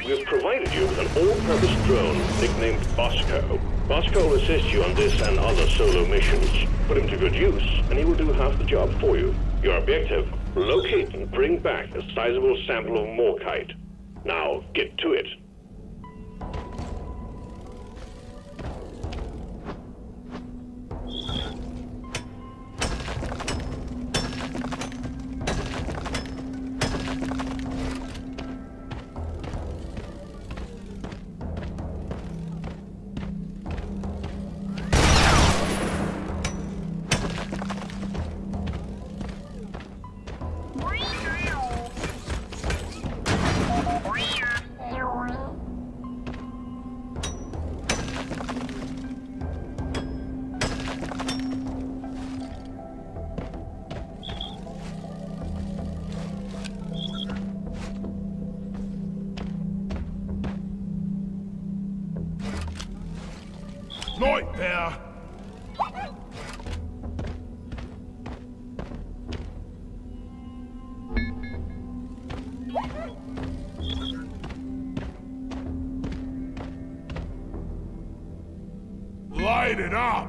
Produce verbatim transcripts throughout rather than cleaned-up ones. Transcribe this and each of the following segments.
We've provided you with an all-purpose drone nicknamed Bosco. Bosco will assist you on this and other solo missions. Put him to good use, and he will do half the job for you. Your objective, locate and bring back a sizable sample of Morkite. Now, get to it. Right there! Light it up!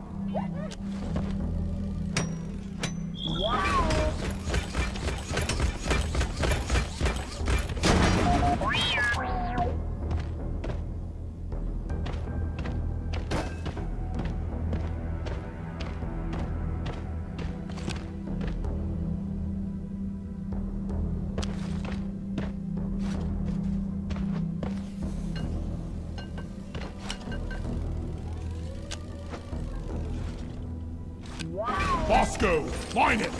Bosco, line it!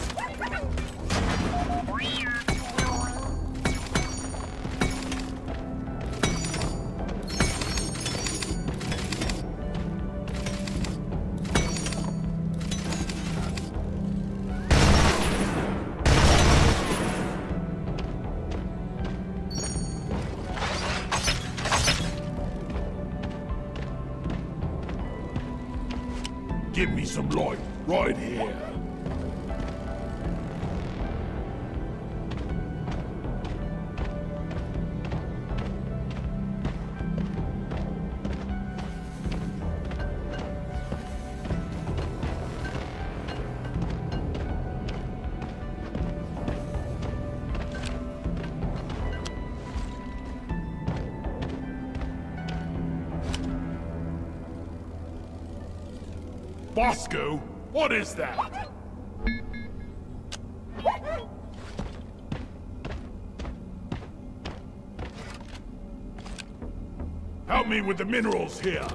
Give me some light, right here. Bosco, what is that? Help me with the minerals here.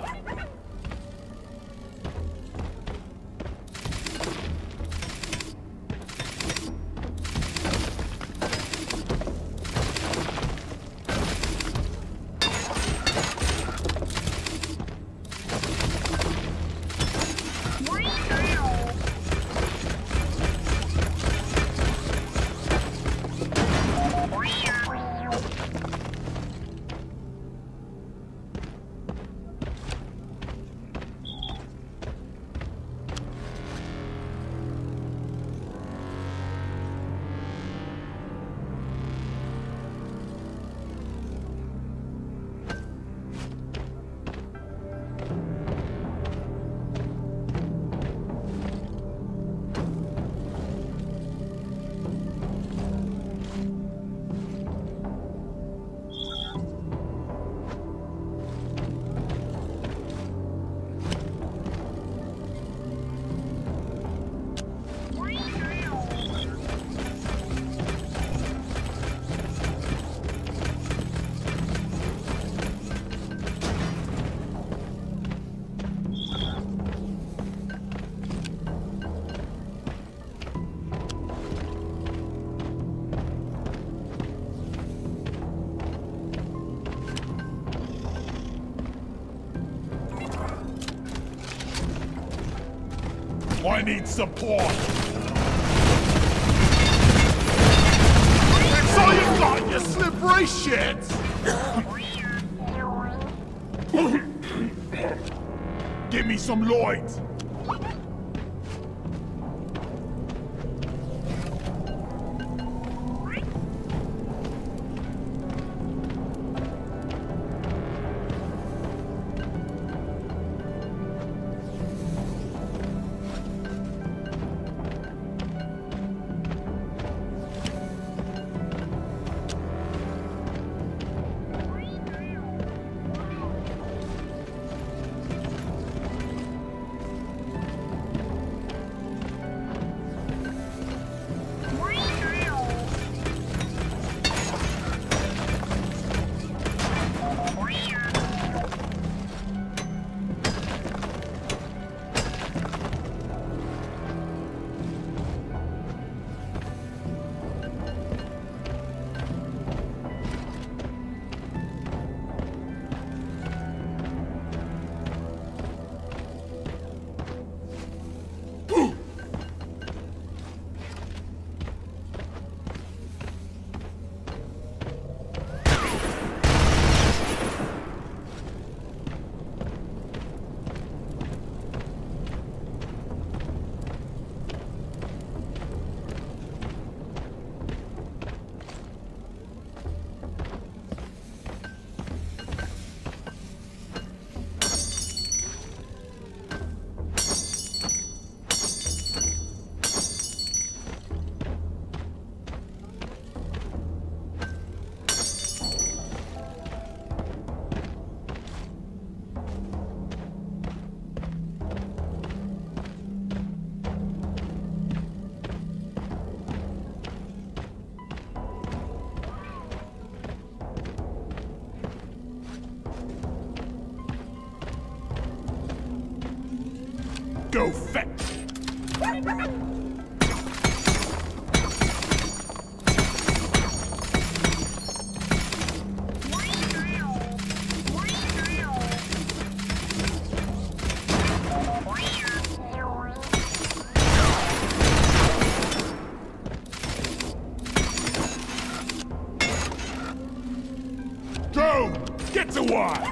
I need support! That's all you got, you slippery shit! Give me some light! Go fetch. Drone, get to work!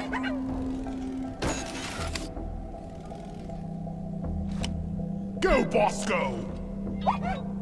Go, Bosco!